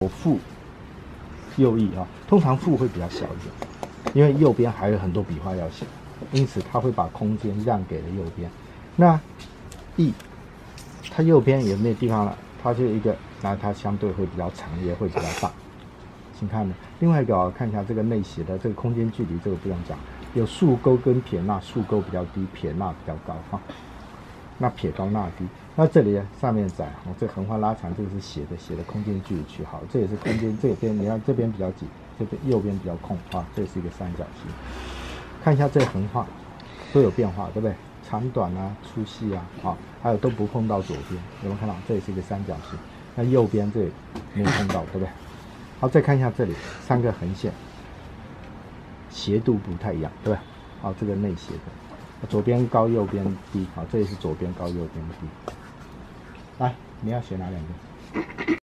负右翼啊，通常负会比较小一点，因为右边还有很多笔画要写，因此它会把空间让给了右边。那翼，它右边有没有地方了？它就一个，那它相对会比较长，也会比较大。请看呢，另外一个看一下这个内斜的这个空间距离，这个不用讲，有竖钩跟撇捺，竖钩比较低，撇捺比较高哈。那撇高捺低，那这里呢上面窄，这横画拉长，这个是斜的空间距离取好，这也是空间这边，你看这边比较紧，这边右边比较空啊，这是一个三角形。看一下这横画都有变化，对不对？长短啊、粗细啊，还有都不碰到左边，有没有看到？这也是一个三角形。那右边这里没有碰到，对不对？好，再看一下这里三个横线，斜度不太一样，对不对？好，这个内斜的，左边高右边低，好，这也是左边高右边低。来，你要选哪两个？